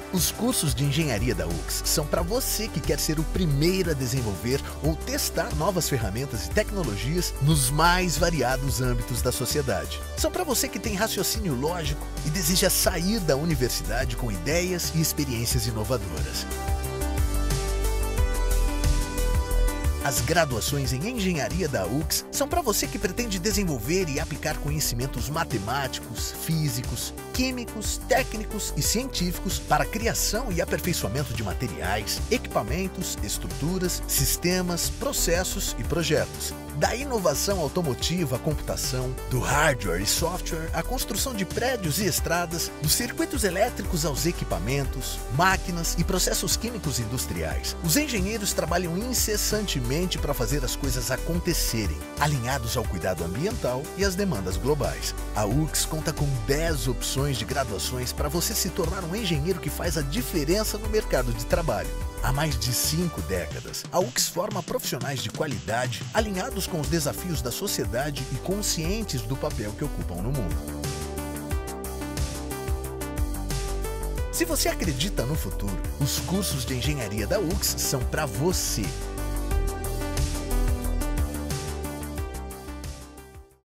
Os cursos de engenharia da UX são para você que quer ser o primeiro a desenvolver ou testar novas ferramentas e tecnologias nos mais variados âmbitos da sociedade. São para você que tem raciocínio lógico e deseja sair da universidade com ideias e experiências inovadoras. As graduações em engenharia da UX são para você que pretende desenvolver e aplicar conhecimentos matemáticos, físicos, químicos, técnicos e científicos para a criação e aperfeiçoamento de materiais, equipamentos, estruturas, sistemas, processos e projetos. Da inovação automotiva à computação, do hardware e software à construção de prédios e estradas, dos circuitos elétricos aos equipamentos, máquinas e processos químicos industriais. Os engenheiros trabalham incessantemente para fazer as coisas acontecerem, alinhados ao cuidado ambiental e às demandas globais. A UX conta com 10 opções de graduações para você se tornar um engenheiro que faz a diferença no mercado de trabalho. Há mais de 5 décadas, a UX forma profissionais de qualidade, alinhados com os desafios da sociedade e conscientes do papel que ocupam no mundo. Se você acredita no futuro, os cursos de engenharia da UX são para você.